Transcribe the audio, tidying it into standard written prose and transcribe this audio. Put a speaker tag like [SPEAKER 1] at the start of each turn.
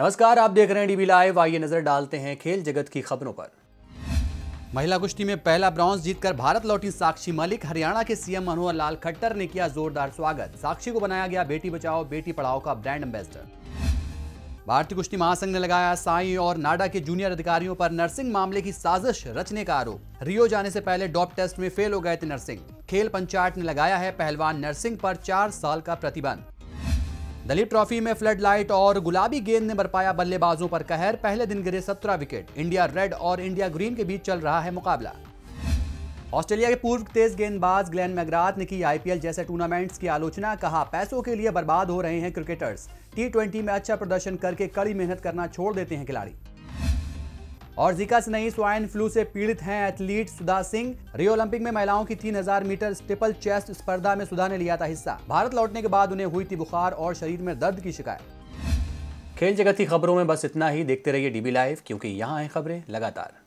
[SPEAKER 1] नमस्कार, आप देख रहे हैं डीबी लाइव। आइए नजर डालते हैं खेल जगत की खबरों पर। महिला कुश्ती में पहला ब्रॉन्ज जीतकर भारत लौटी साक्षी मलिक। हरियाणा के सीएम मनोहर लाल खट्टर ने किया जोरदार स्वागत। साक्षी को बनाया गया बेटी बचाओ बेटी पढ़ाओ का ब्रांड एम्बेसडर। भारतीय कुश्ती महासंघ ने लगाया साई और नाडा के जूनियर अधिकारियों पर नर्सिंग मामले की साजिश रचने का आरोप। रियो जाने से पहले डोप टेस्ट में फेल हो गए थे नरसिंह। खेल पंचायत ने लगाया है पहलवान नरसिंह पर 4 साल का प्रतिबंध। दलीप ट्रॉफी में फ्लड लाइट और गुलाबी गेंद ने बरपाया बल्लेबाजों पर कहर। पहले दिन गिरे 17 विकेट। इंडिया रेड और इंडिया ग्रीन के बीच चल रहा है मुकाबला। ऑस्ट्रेलिया के पूर्व तेज गेंदबाज ग्लेन मैकग्राथ ने की आईपीएल जैसे टूर्नामेंट्स की आलोचना। कहा, पैसों के लिए बर्बाद हो रहे हैं क्रिकेटर्स। टी20 में अच्छा प्रदर्शन करके कड़ी मेहनत करना छोड़ देते हैं खिलाड़ी। और जीका से नहीं, स्वाइन फ्लू से पीड़ित हैं athlete Sudha Singh. Rio Olympic में महिलाओं की 3000 मीटर स्टीपल चेस्ट स्पर्धा में सुधा ने लिया था हिस्सा। भारत लौटने के बाद उन्हें हुई थी बुखार और शरीर में दर्द की शिकायत। खेल जगत की खबरों में बस इतना ही। देखते रहिए डीबी लाइव, क्योंकि यहाँ है खबरें लगातार।